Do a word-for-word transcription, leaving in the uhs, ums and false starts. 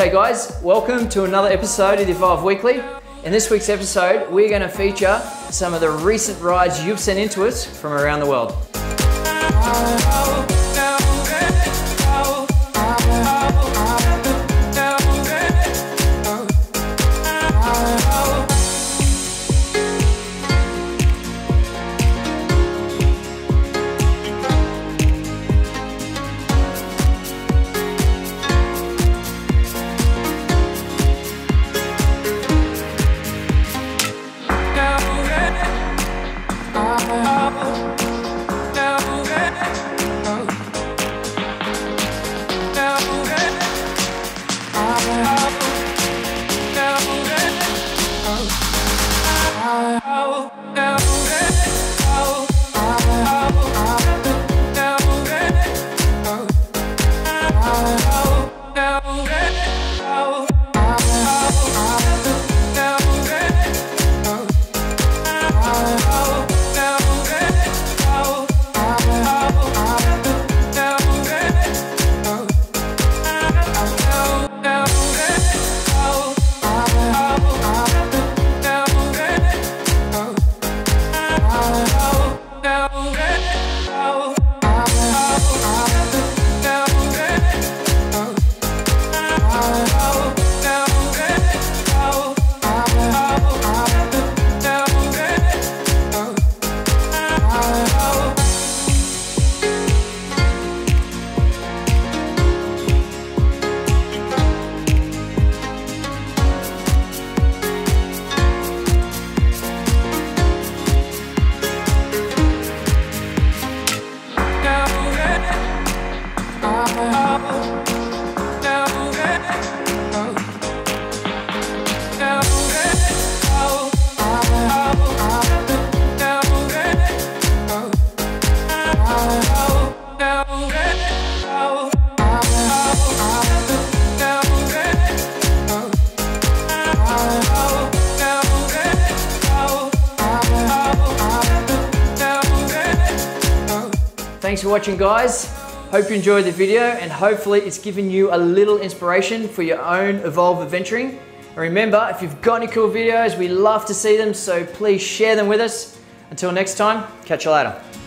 G'day guys, welcome to another episode of the Evolve Weekly. In this week's episode, we're going to feature some of the recent rides you've sent into us from around the world. Thanks for watching guys. Hope you enjoyed the video and hopefully it's given you a little inspiration for your own Evolve adventuring. And remember, if you've got any cool videos, we love to see them, so please share them with us. Until next time, catch you later.